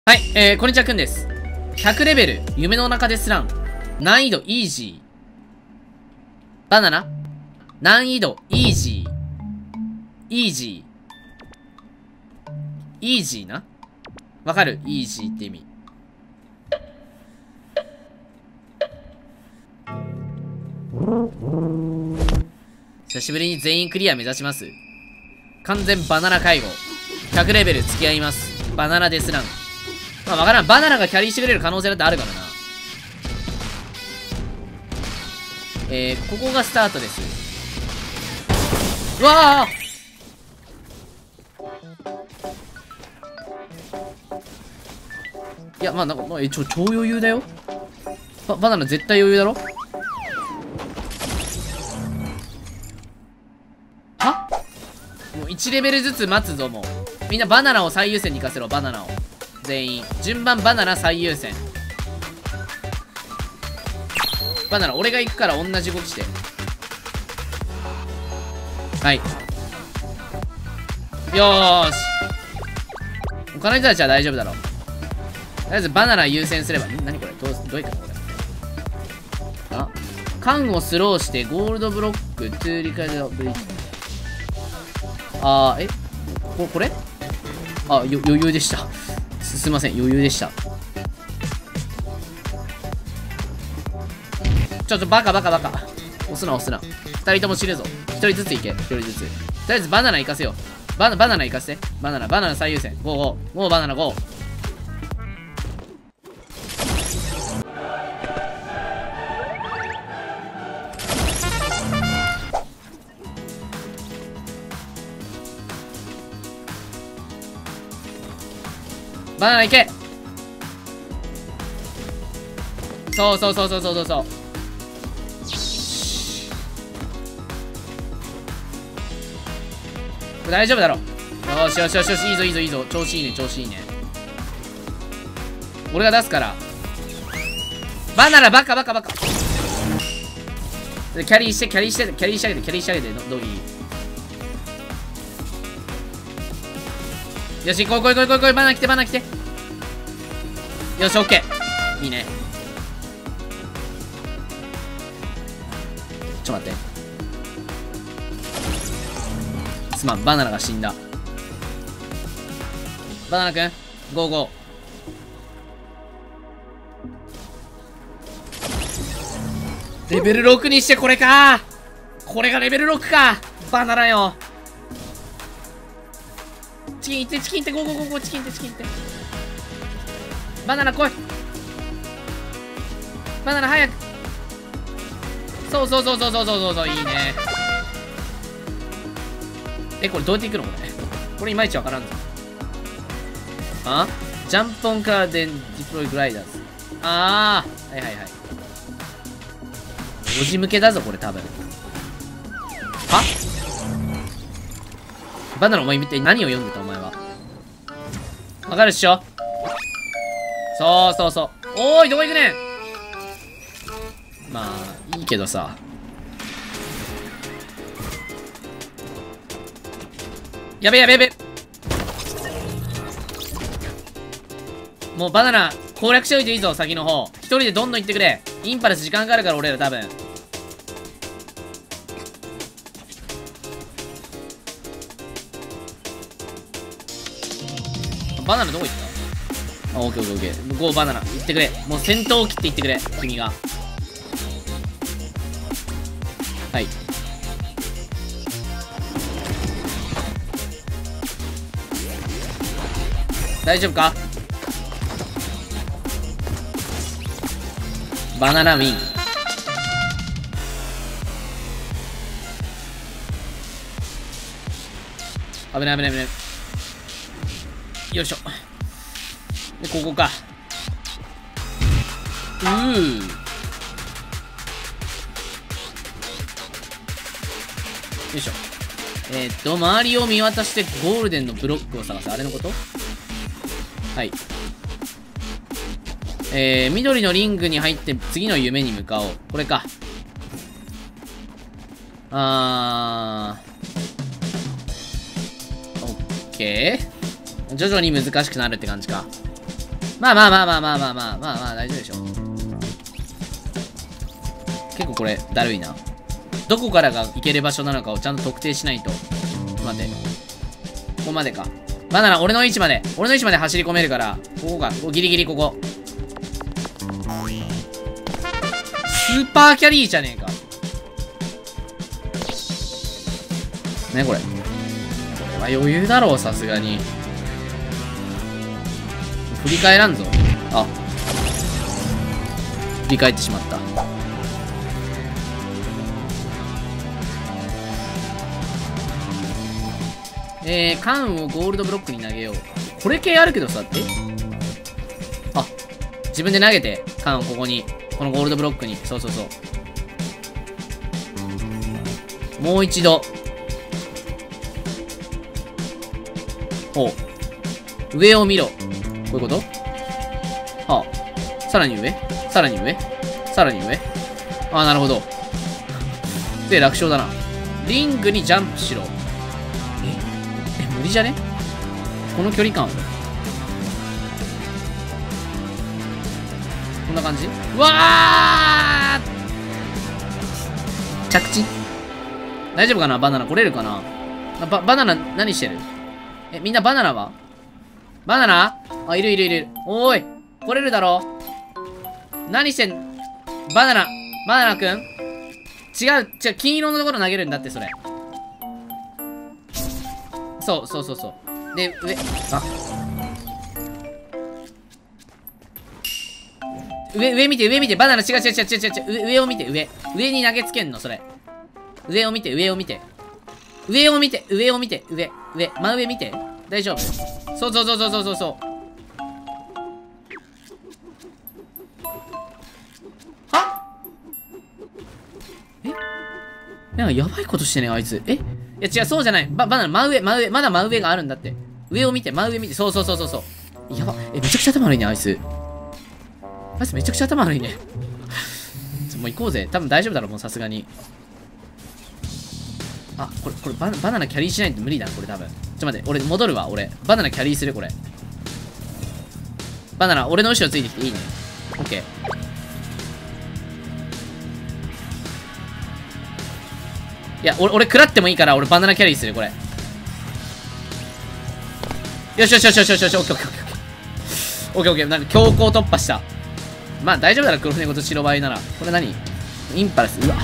はい、こんにちは、くんです。100レベル、夢の中でスラン。難易度イージー。バナナ難易度イージー。イージー。イージーなわかるイージーって意味。久しぶりに全員クリア目指します。完全バナナ介護。100レベル付き合います。バナナデスラン。まあわからん。バナナがキャリーしてくれる可能性だってあるからな。ここがスタートです。うわいや、まあなんか、超余裕だよ。バナナ絶対余裕だろ。はもう1レベルずつ待つぞ、もう。みんなバナナを最優先に行かせろ、バナナを。全員。順番バナナ最優先。バナナ、俺が行くから同じ動きして。はい。よーし。他の人たちは大丈夫だろう。とりあえずバナナ優先すれば。何これどういうことこれ。あ、缶をスローしてゴールドブロック、トゥーリカルドブリッジ。これ余裕でした。すいません、余裕でした。バカ。押すな。二人とも死ぬぞ。一人ずつ行け。一人ずつ。とりあえずバナナ行かせよう。バナナ行かせて。バナナ最優先。ゴー。もうバナナゴー。バナナ行け。そう。大丈夫だろ。よし。いいぞ。調子いいね。俺が出すから。バナナバカ。キャリーしてあげて、ドギー。よし、来い。バナナ来て。よし、オッケー。いいね。ちょっと待って。すまん、バナナが死んだ。バナナくん、ゴー。レベル6にしてこれか。これがレベル6か。バナナよ。チキン行って、ゴー、チキン行って。バナナ来い。バナナ早く。そう、いいね。これどうやっていくのこれいまいちわからんぞ。ジャンプオンカーデンディプロイグライダーズ。はい。文字向けだぞ、これ多分。バナナお前見て何を読んでたお前は。わかるっしょ。そう。おーい、どこ行くねん。まあ、いいけどさ。やべ。もうバナナ攻略しておいていいぞ、先の方。一人でどんどん行ってくれ。インパルス時間かかるから、俺ら多分。バナナどこ行った？オッケー。ゴーバナナ。行ってくれ。もう先頭を切って行ってくれ。君が。はい。大丈夫か？バナナウィン。危ない。よいしょ。で、ここか。よいしょ。周りを見渡してゴールデンのブロックを探す。あれのこと？はい。緑のリングに入って次の夢に向かおう。これか。オッケー。徐々に難しくなるって感じか。 まあまあまあまあまあまあまあまあまあ大丈夫でしょ。結構これだるいな。どこからが行ける場所なのかをちゃんと特定しないと。待って、ここまでか。バナナ俺の位置まで走り込めるから、ここか、ここギリギリここ。スーパーキャリーじゃねえか。ねこれ。これは余裕だろう、さすがに。振り返らんぞ。あ。振り返ってしまった。缶をゴールドブロックに投げよう。これ系あるけどさ、あ、自分で投げて、缶をここに。このゴールドブロックに。そうそうそう。もう一度。ほう。上を見ろ。こういうこと？はあ。さらに上？さらに上？さらに上？ああ、なるほど。で、楽勝だな。リングにジャンプしろ。無理じゃね？この距離感。こんな感じ？うわー！着地？大丈夫かな？バナナ来れるかな？バナナ何してる？みんなバナナは？バナナ？あ、いるいるいる。おーい。来れるだろ？何してん？バナナくん？違う、金色のところ投げるんだって、それ。そう。で、上見て、バナナ違う、上を見て、上に投げつけんの、それ。上を見て、真上見て、大丈夫。そう。は？なんかやばいことしてね、あいつ。いや違う、そうじゃない。バナナ、真上、まだ真上があるんだって。上を見て、真上見て、そう。やば。めちゃくちゃ頭悪いね、あいつ。めちゃくちゃ頭悪いね。もう行こうぜ。多分大丈夫だろ、もうさすがに。あ、これバナナキャリーしないと無理だな、これ多分。待って、俺戻るわ、バナナキャリーする、これ。バナナ、俺の後ろついてきていいね。オッケー。いや、俺食らってもいいから、俺バナナキャリーする、これ。よし、オッケー。なんか強行突破した。まあ大丈夫だろ、黒船ごと白バイなら。これ何？インパルス。うわ。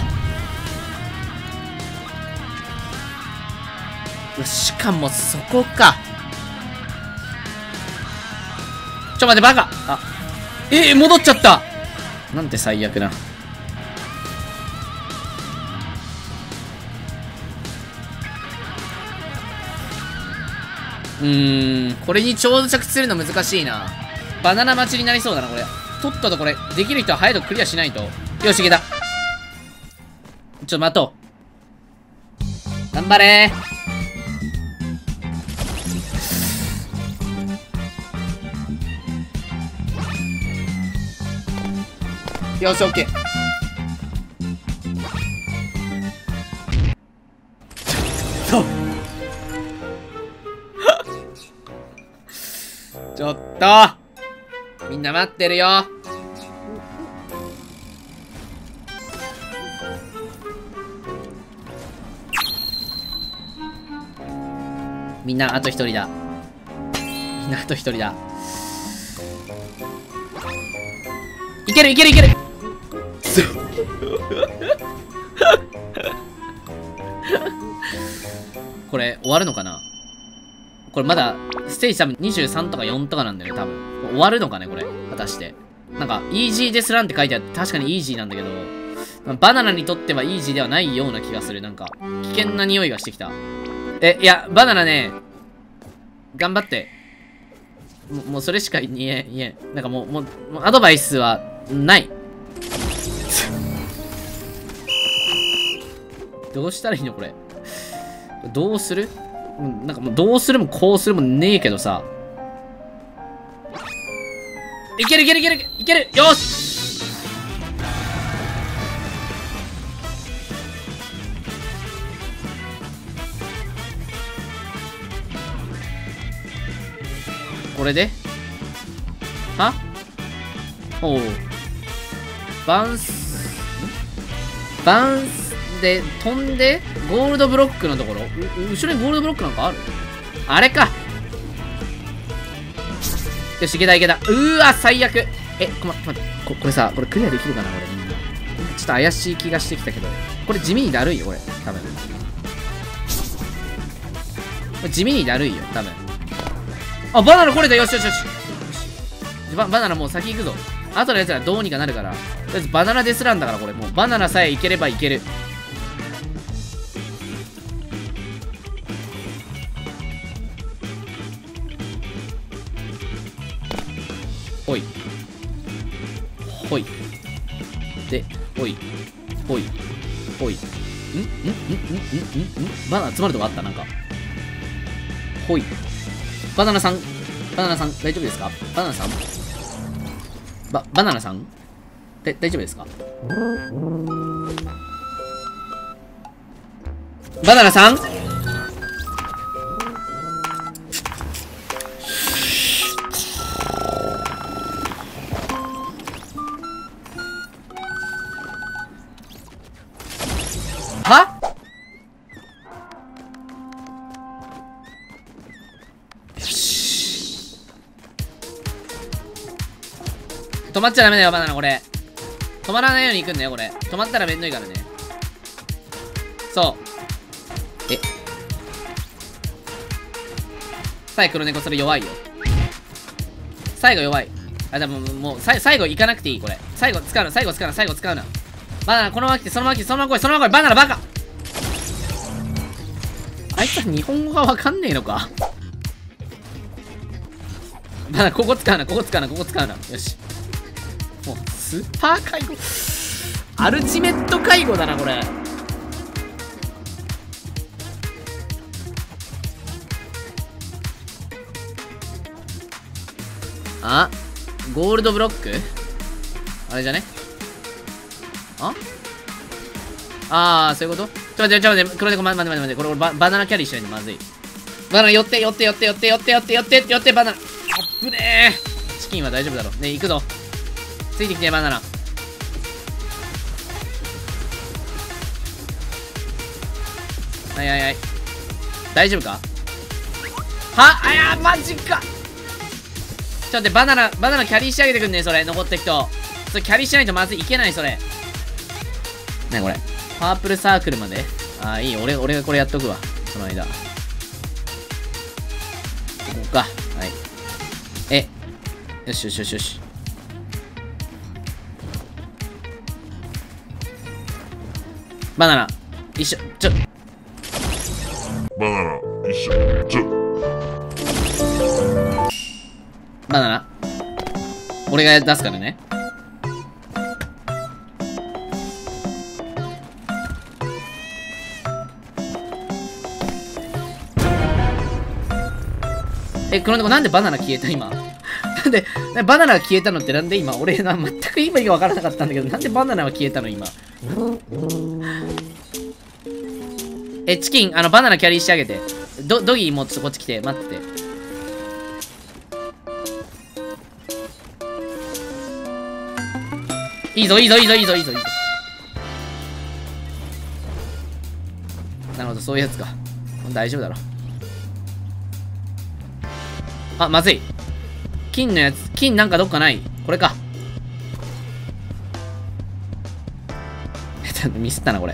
しかもそこか。待って、バカ。あ。戻っちゃった。なんて最悪な。これに長着するの難しいな。バナナ待ちになりそうだな、これ。とっととこれ、できる人は早くクリアしないと。よし、いけた。ちょっと待とう。頑張れー。よし、オッケー。ちょっとみんな待ってるよ。みんなあと一人だ。いけるこれ終わるのかな。これまだステージ多分23とか4とかなんだよね、多分。終わるのかね、これ。果たして。なんか、イージーですらんって書いてあって、確かにイージーなんだけど、バナナにとってはイージーではないような気がする。なんか、危険な匂いがしてきた。いや、バナナね、頑張って。もうそれしか言えん。なんかもうアドバイスは、ない。どうしたらいいのこれ。どうする？なんかもうどうするもこうするもねえけどさ。いけるよし！これではおう。バウンスで飛んで、ゴールドブロックのところ。後ろにゴールドブロックなんかある？あれか。よし、いけたいけた。わ、最悪。待って。これさ、これクリアできるかな、俺。ちょっと怪しい気がしてきたけど。これ地味にだるいよ、これ。多分。これ地味にだるいよ、多分。あ、バナナこれだ。よし。バナナもう先行くぞ。後のやつらどうにかなるから。とりあえずバナナデスランだから、これ。もうバナナさえいければいける。ほい。で、ほい。バナナ詰まるとこあったなんか。ほい。バナナさん、大丈夫ですか？バナナさんバナナさん大丈夫ですか？バナナさんは？止まっちゃダメだよ、バナナ、これ。止まらないように行くんだよ、これ。止まったらめんどいからね。そう。黒猫、それ弱いよ。最後弱い。あ、でも、もう、最後行かなくていい、これ。最後使うな。バナナ、このまま来て、そのまま来い。バナナ、バカ！あいつは日本語がわかんねえのか？バナナ、ここ使うな。よし。もう、スーパー介護。アルティメット介護だな、これ。あ、ゴールドブロックあれじゃね？そういうこと？ちょっと待って、黒猫、待って。これバナナキャリーしないとまずい。バナナ寄って、バナナ。あっぶねー。チキンは大丈夫だろ。ね、行くぞ。ついてきて、バナナ。はい。大丈夫か？マジか。ちょっと待って、バナナキャリーしてあげてくんね、それ。残った人。それキャリーしないとまずい。いけない、それ。なにこれ。パープルサークルまで。いいよ。俺がこれやっとくわ。その間。ここか。はい。よし。バナナ。一緒。バナナ。俺が出すからね。黒猫なんでバナナ消えた今。なんで、バナナが消えたのってなんで今、俺全く意味がわからなかったんだけど、なんでバナナが消えたの今。チキン、バナナキャリーしてあげて。ドギーもちょっとこっち来て、待って。いいぞ。なるほど、そういうやつか。大丈夫だろ。まずい。金のやつ。金なんかどっかない？これか。ちょっとミスったな、これ。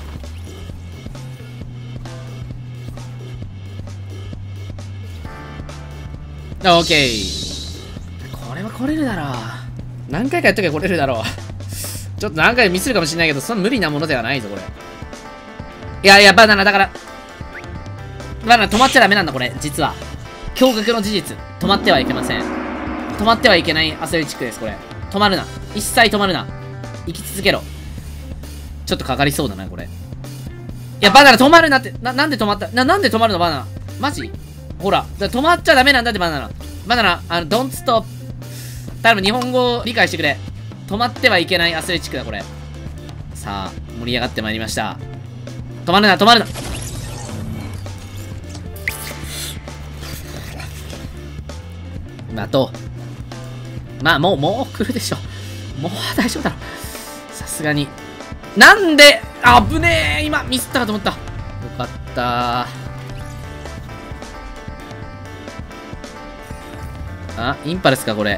オッケー。これは来れるだろう。何回かやっときゃ来れるだろう。ちょっと何回ミスるかもしれないけど、そんな無理なものではないぞ、これ。いや、バナナだから。バナナ止まっちゃダメなんだ、これ。実は。驚愕の事実。止まってはいけません。止まってはいけないアスレチックです、これ。止まるな。一切止まるな。生き続けろ。ちょっとかかりそうだな、これ。いや、バナナ止まるなって。なんで止まった？なんで止まるの、バナナ。マジ？ほら。止まっちゃダメなんだって、バナナ。バナナ、don't stop。頼む、日本語を理解してくれ。止まってはいけないアスレチックだ、これ。さあ、盛り上がってまいりました。止まるな。待まあ、もう来るでしょ。もう大丈夫だろ。さすがに。なんで、危ねえ、今、ミスったかと思った。よかったー。インパルスか、これ。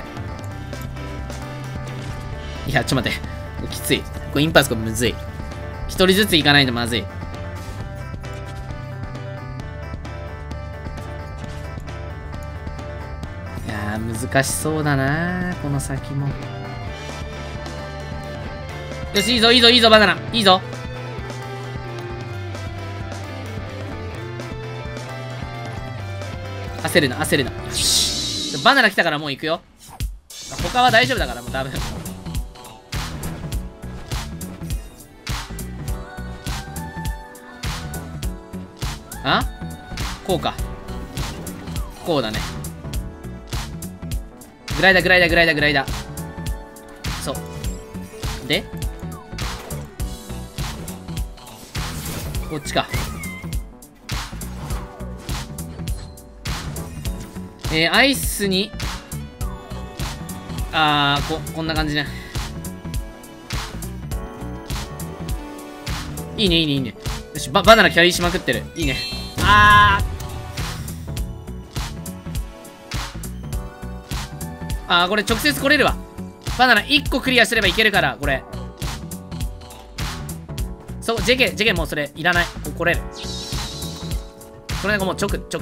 いや、ちょっと待って。きつい。これインパルスこれむずい。一人ずつ行かないとまずい。いやー、難しそうだなー、この先も。よし、いいぞ、いいぞ、いいぞ、バナナ。いいぞ。焦るな、焦るな。よし。バナナ来たからもう行くよ。他は大丈夫だから、もう多分。こうか。こうだね。グライダー、グライダー、グライダー、グライダー。そう。でこっちか。アイスに、こんな感じね。いいね、いいね、いいね。よし、バナナキャリーしまくってる。いいね。これ直接来れるわ。バナナ1個クリアすればいけるから、これ。そう、JK もうそれいらない。来れる。これなんかもう直。時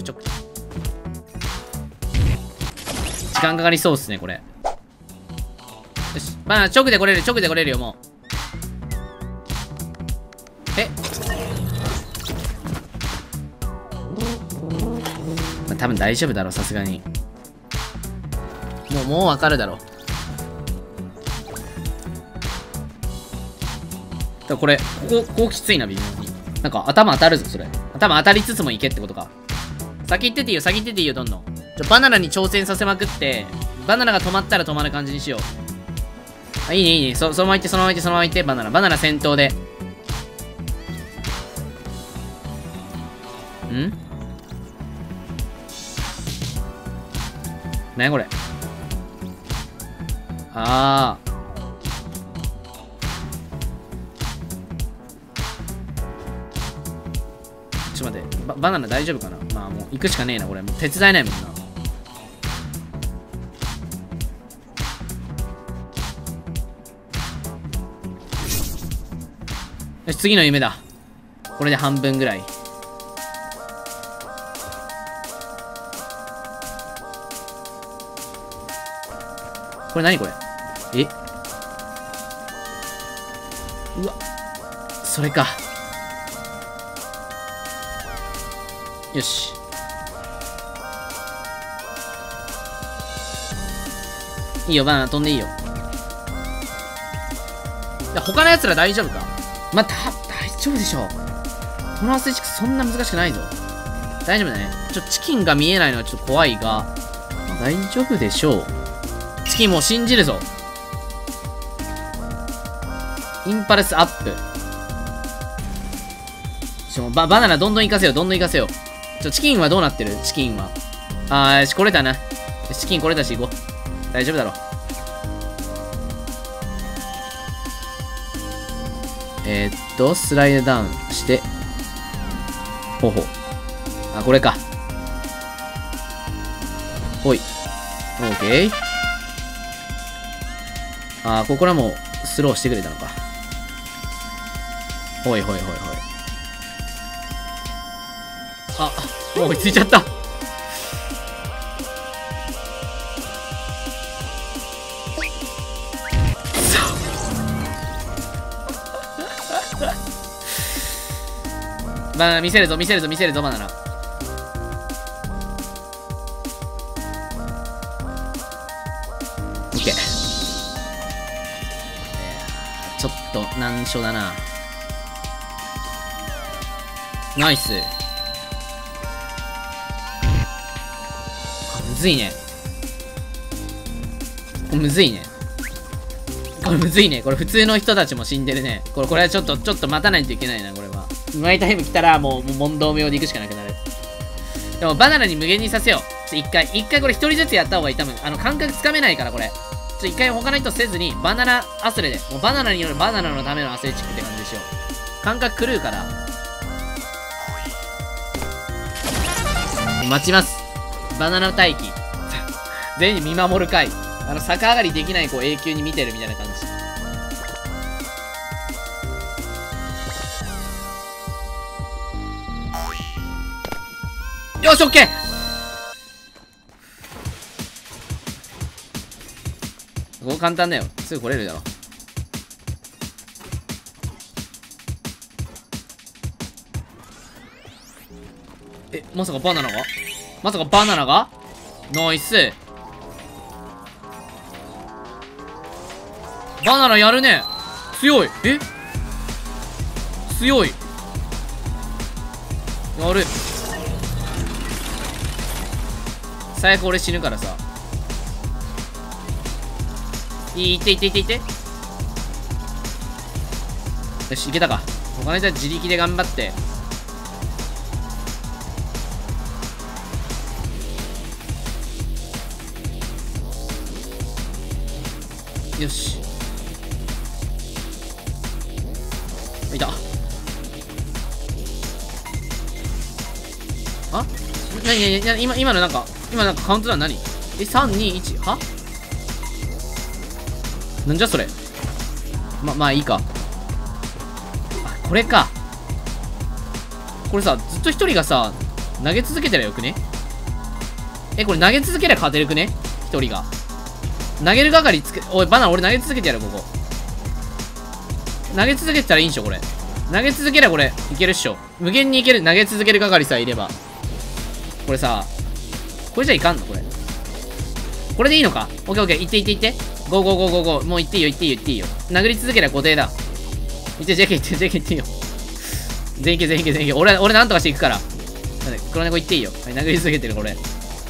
間かかりそうっすね、これ。よし、バナナ直で来れる、直で来れるよ、もう。多分大丈夫だろ、さすがに。もうわかるだろ。これ、ここきついな、微妙に。なんか頭当たるぞ、それ。頭当たりつつもいけってことか。先行ってていいよ、先行ってていいよ、どんどん。バナナに挑戦させまくって、バナナが止まったら止まる感じにしよう。いいね、いいね。そのまま行って、そのまま行って、そのまま行って、バナナ先頭で。なにこれ。ちょっと待って。バナナ大丈夫かな。まあもう行くしかねえな、これ。もう手伝えないもんな。よし、次の夢だ。これで半分ぐらい。これ何これ。うわ。それか。よし。いいよ、バナナ飛んでいいよ。いや、他の奴ら大丈夫か。大丈夫でしょ。このアスレチックそんな難しくないぞ。大丈夫だね。チキンが見えないのはちょっと怖いが、大丈夫でしょう。チキンもう信じるぞ。インパルスアップ。バナナどんどん行かせよ、どんどん行かせよ。チキンはどうなってる？チキンは。よし、来れたな。チキン来れたし、行こう。大丈夫だろ。スライドダウンして。ほう。これか。ほい。オッケー。ここらもスローしてくれたのか。ほい。もう追いついちゃった。バナナ見せるぞ、バナナ。オッケー。ちょっと難所だな。ナイス。むずいね。これ普通の人たちも死んでるね。これはちょっと待たないといけないな、これは。うまいタイム来たらもう問答無用で行くしかなくなる。でもバナナに無限にさせよう。一回これ一人ずつやった方がいい。多分感覚つかめないから、これ。 一回他の人せずに、バナナアスレで、もうバナナによるバナナのためのアスレチックって感じでしよう。感覚狂うから。待ちます。バナナ待機。全員見守る会。逆上がりできない子を永久に見てるみたいな感じ。よし、オッケー。ここ簡単だよ。すぐ来れるだろ。まさかバナナがナイス。バナナやるね。強い。強い。やる。最悪俺死ぬからさ。いって。よし、いけたか。他の人は自力で頑張って。よし。いた。あ？今のなんかカウントダウン何？3、2、1。は？なんじゃそれ。まあいいか。あ、これか。これさ、ずっと一人がさ、投げ続けてりゃよくね？これ投げ続けりゃ勝てるくね？一人が。投げる係おい、バナナ俺投げ続けてやる、ここ。投げ続けてたらいいんしょ、これ。投げ続けりゃこれ、いけるっしょ。無限にいける、投げ続ける係さえいれば。これさ、これじゃいかんのこれ。これでいいのか？オッケーオッケー、いって。ゴーゴーゴーゴーゴー。もういっていいよ。殴り続けりゃ固定だ。いって、JK いっていいよ。全員いけ。俺なんとかしていくから。黒猫いっていいよ。はい、殴り続けてる、これ。よ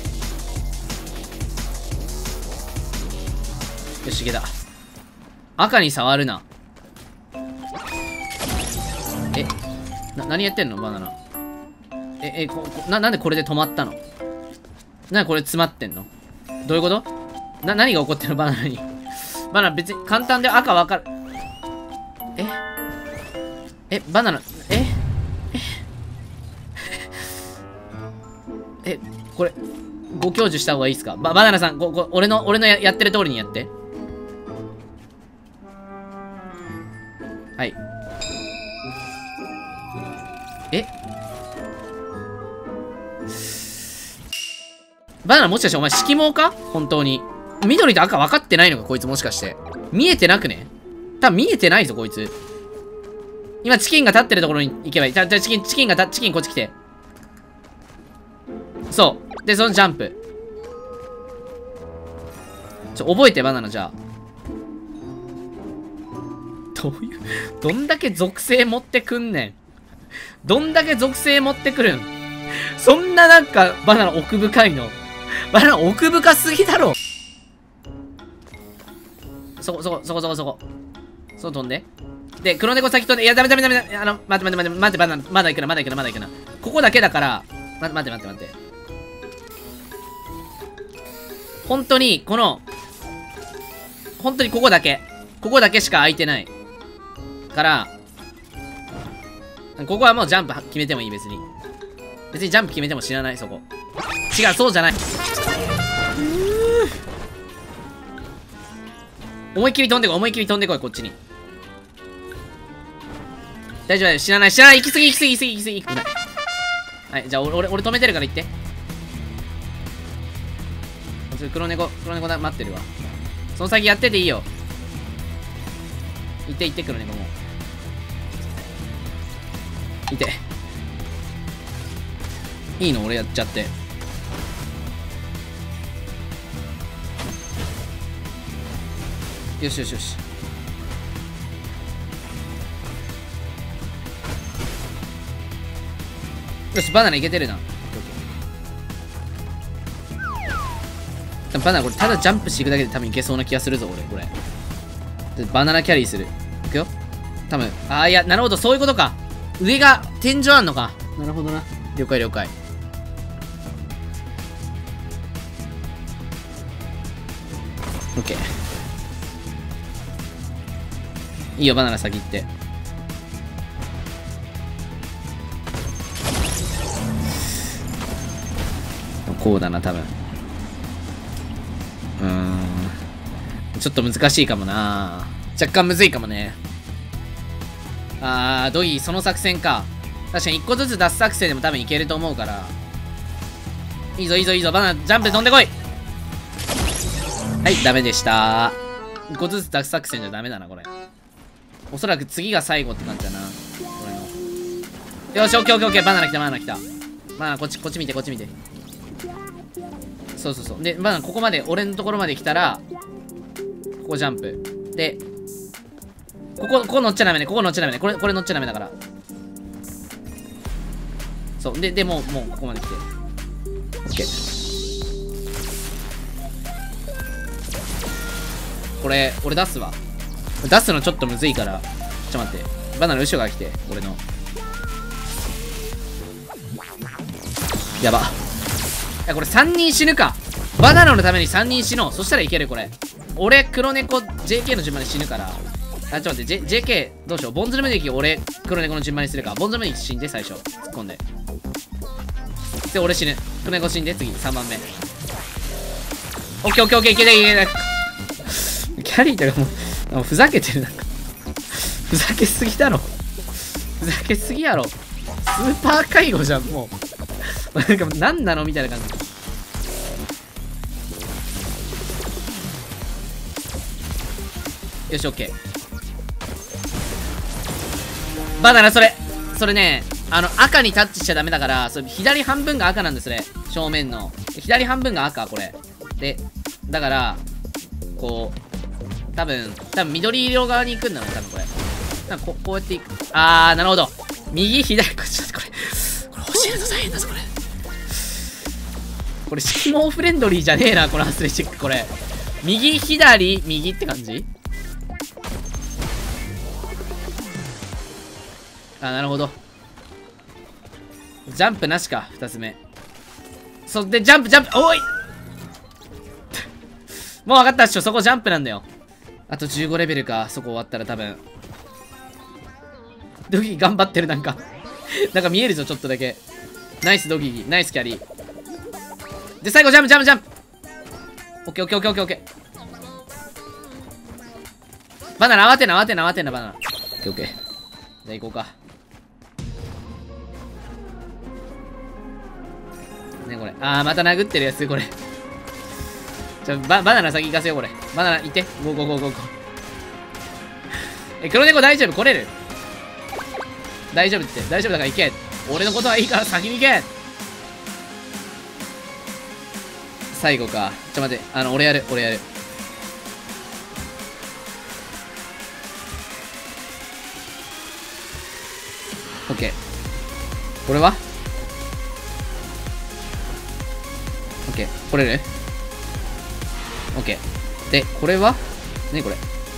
し、いけた。赤に触るな。何やってんのバナナ。なんでこれで止まったの？なんでこれ詰まってんの？どういうこと？何が起こってんのバナナに。バナナ別に簡単で赤わかる。バナナ、これ、ご教授した方がいいですか？バナナさん、俺のやってる通りにやって。はい。バナナもしかしてお前色盲か？本当に。緑と赤分かってないのかこいつもしかして。見えてなくね？多分見えてないぞこいつ。今チキンが立ってるところに行けばいい。チキンこっち来て。そう。で、そのジャンプ。覚えてバナナじゃあ。どんだけ属性持ってくんねん。どんだけ属性持ってくるん。そんななんかバナナ奥深いの。バナナ奥深すぎだろ。そこ飛んで。で、黒猫先飛んで。いや、ダメ。待って、バナナ、まだ行くな。ここだけだから、待って。本当にここだけしか空いてない。から、ここはもうジャンプ決めてもいい、別にジャンプ決めても知らない、そこ。違う、そうじゃない。思いっきり飛んでこい、こっちに。大丈夫、知らない。行き過ぎ。危ない。はい、じゃあ俺止めてるから行って。黒猫だ、待ってるわ。その先やってていいよ。行って黒猫も。いて。いいの俺やっちゃって。よし。よし、バナナいけてるな。バナナこれただジャンプしていくだけで多分いけそうな気がするぞ、俺、これ。バナナキャリーする。いくよ。多分。いや、なるほど、そういうことか。上が天井あんのか。なるほどな。了解。オッケー。 いいよ、バナナ先行って。こうだな、多分。ちょっと難しいかもな。若干むずいかもね。ドギー、その作戦か。確かに1個ずつ出す作戦でも多分いけると思うから。いいぞ、いいぞ、いいぞ。バナナ、ジャンプで飛んでこい。はい、ダメでした。1個ずつ出す作戦じゃダメだな、これ。おそらく次が最後って感じだな。これの。よし、オッケーオッケーオッケー。バナナ来た、バナナ来た。バナナ、こっち見て、こっち見て。そうそうそう。で、バナナ、ここまで、俺のところまで来たら、ここジャンプ。で、ここ乗っちゃダメね。ここ乗っちゃダメね。これ乗っちゃダメだから。そう。で、もうここまで来て。オッケー。これ、俺出すわ。出すのちょっとむずいから。ちょっと待って。バナナ後ろから来て。俺の。やば。いや、これ3人死ぬか。バナナのために3人死のう。そしたらいける、これ。俺、黒猫、JK の順番で死ぬから。ちょっと待って、JK、どうしよう。ボンズルムネキ俺、黒猫の順番にするか。ボンズルムネキ死んで、最初。突っ込んで。で、俺死ぬ。黒猫死んで、次、3番目。オッケーオッケーオッケー、いけないいけない。キャリーとかもうふざけてる。なんか。ふざけすぎだろ。ふざけすぎやろ。スーパー介護じゃん、もう。なんか、なんなのみたいな感じ。よし、オッケー。バナナ、それね、赤にタッチしちゃダメだから、左半分が赤なんです、それ。正面の。左半分が赤、これ。で、だから、こう、多分緑色側に行くんだろう、多分これ。多分こうやって行く。なるほど。右、左、これ、教えると大変だぞ、これ。これ、色毛フレンドリーじゃねえな、このアスレチック、これ。右、左、右って感じ？なるほど。ジャンプなしか、2つ目。で、ジャンプ、おいもう分かったっしょ、そこジャンプなんだよ。あと15レベルか、そこ終わったら多分。ドギー頑張ってる、なんか見えるぞ、ちょっとだけ。ナイスドギー、ナイスキャリー。で、最後、ジャンプオッケーオッケーオッケーオッケーオッケー。バナナ、慌てんな、バナナ。オッケーオッケー。じゃあ行こうか。ね、これ。また殴ってるやつ、これ。バナナ先行かせよう、これ。バナナ、行って。ゴーゴーゴーゴーゴー。黒猫大丈夫？来れる？大丈夫って。大丈夫だから行け。俺のことはいいから先に行け。最後か。ちょっと待って。俺やる。オッケー。これは？オッケー。来れる？オッケー。で、これは？ね、これ。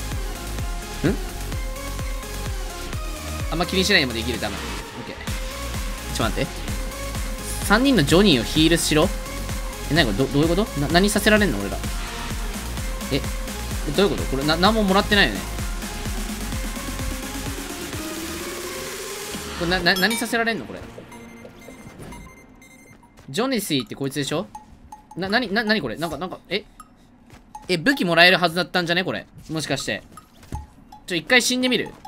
あんま気にしないでもできる、多分。オッケー。ちょっと待って。3人のジョニーをヒールしろ？なにこれ、どういうこと？何させられんの俺ら。どういうこと？これ、なんももらってないよね。これ、何させられんのこれ。ジョネシーってこいつでしょ？なにこれ？なんか、武器もらえるはずだったんじゃねこれ。もしかして。一回死んでみる？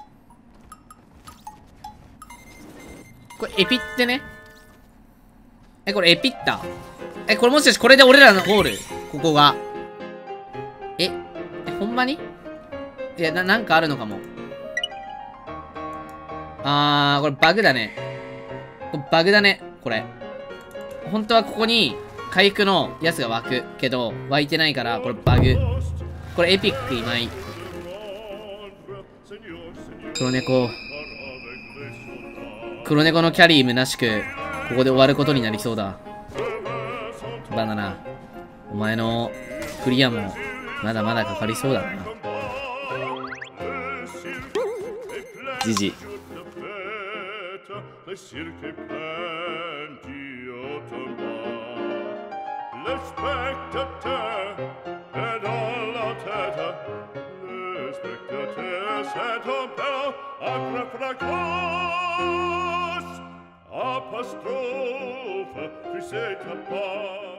これ、エピってね。これ、エピった。これもしかしてこれで俺らのゴール？ここが。ほんまに？いや、なんかあるのかも。これバグだね。これ。本当はここに、回復のやつが湧くけど、湧いてないから、これバグ。これエピック今井。黒猫のキャリー虚しく、ここで終わることになりそうだ。バナナ、お前のクリアも、まだまだかかりそうだな。ジジ。Le spectateur est dans la tête, le spectateur c'est un bel agrafracas, apostrophe, tu sais ta part.